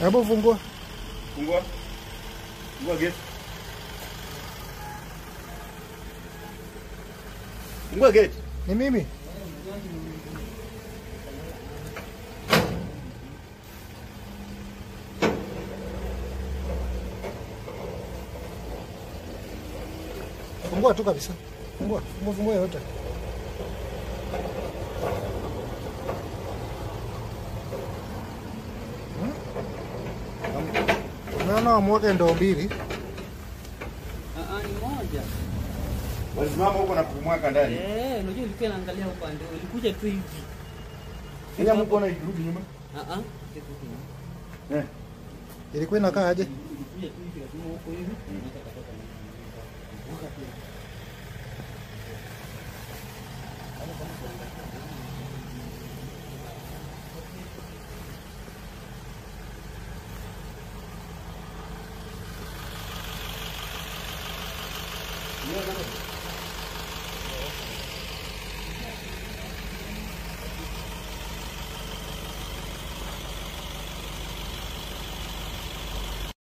Hebu fungua. Fungua. Fungua gate. Fungua gate. Ni mimi. Fungua tu kabisa. Fungua yote. Naona mwake ndoo mbili. Ni moja. Wasimama huko na kumweka ndani. Unajua ilikuwa inaangalia upande. Ilikuja tu hivi. Kenya mko na ikirudi nyuma? Ilikuwa inakaa aje? Ilikuja tu hivi lazima huko hivi. Yeah,